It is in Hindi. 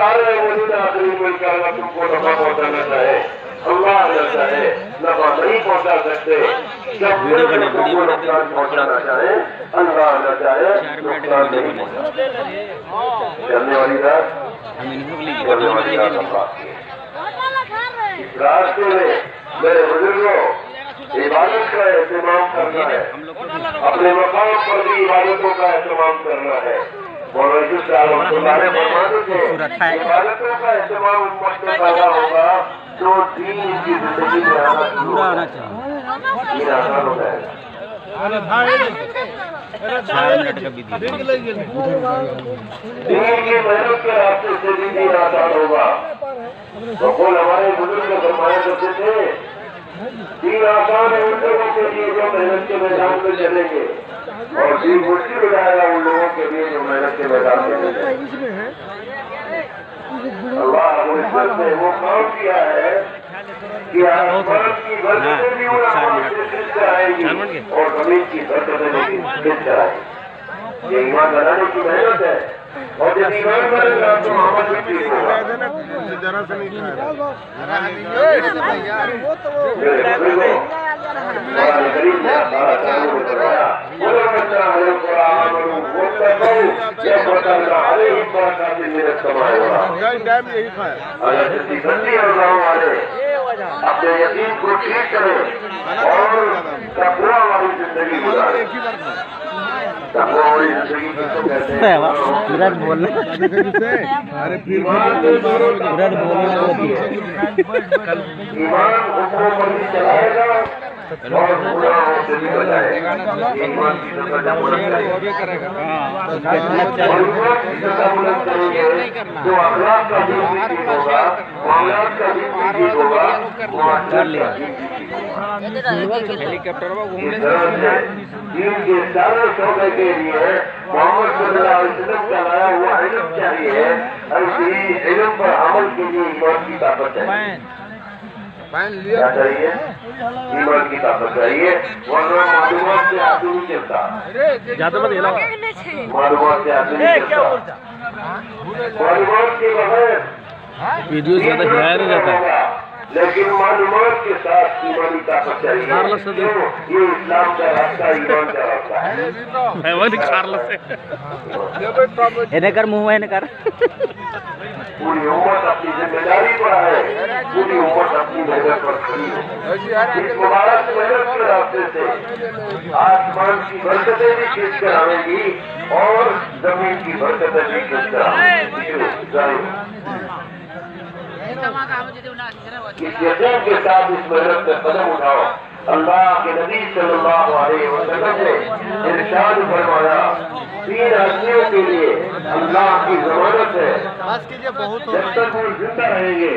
सारे मौजूदा आदमी मिलकर अगर तुमको नफा पहुंचाना चाहे, अल्लाह न चाहे नफा नहीं पहुंचा सकते। जब तुमको नुकसान पहुंचाना चाहे, अल्लाह न चाहे नुकसान नहीं पहुंचा। चलने वाली रात इस रास्ते में मेरे बुजुर्गों, इबादत का एहतमाम करना है, अपने मकाम पर भी इबादतों का एहतमाम करना है। इबादतों का एहतमाम उम्मत में पैदा होगा तो दीन की जिंदगी में आना चाहिए, आसान हो जाएगा। दीन की मेहनत के रास्ते से भी दीन आसान होगा। तो कल हमारे बुजुर्ग फरमाया करते थे, दीन आसान है उन लोगों के लिए जो मेहनत के मैदान में चलेंगे, और दीन मुश्किल हो जाएगा उन लोगों के लिए जो मेहनत के मैदान में चलेंगे। अल्लाह ने वो काम किया है कि आसमान की बरकतें भी उन आसमान से गिर आएगी और जमीन की बरकतें भी गिर आएगी। ये ईमान बनाने की मेहनत है, और जब ईमान बनेगा तो अमल भी ठीक होगा। अपने यकीन को ठीक करें और तकवा वाली जिंदगी गुजारें। तकवा वाली जिंदगी किसको कहते हैं? विराट बोलने अरे विराट ईमान हुक्मों पर भी चलाएगा और गुनाहों से भी बचाएगा। ईमान की सजा बुलंद करेगा, जो अखलाक का भी ठीक होगा, मामलात का भी ठीक होगा, हेलीकॉप्टर में घूमने दीन के सारे शोबे के लिए मोहम्मद सल्लल्लाहु अलैहि वसल्लम का लाया हुआ इल्म चाहिए। ऐसी इल्म पर अमल के लिए ईमान की ताकत चाहिए। क्या चाहिए? ईमान की ताकत चाहिए, वरना मालूमात से आदमी नहीं चलता। मालूमात से आदमी नहीं चलता। मालूमात के बगैर वीडियो ज्यादा हिलाया नहीं जाता, लेकिन मालूमात के साथ ईमानी ताकत चाहिए। ये इस्लाम का रास्ता, ईमान का रास्ता है। कर मुँह कर पूरी उम्मत अपनी जिम्मेदारी पर है, पूरी उम्मत अपनी मेहनत पर खड़ी है। इस मुबारक मेहनत के रास्ते से आसमान की बरकतें भी खींच कर आएंगी और जमीन की बरकतें भी खींच कर आएंगी। इस यकीन के साथ इस मेहनत में कदम उठाओ। अल्लाह के नबी सल्लल्लाहु अलैहि वसल्लम ने इरशाद फरमाया, 3 आदमियों के लिए अल्लाह की जमानत है, जब तक वो जिंदा रहेंगे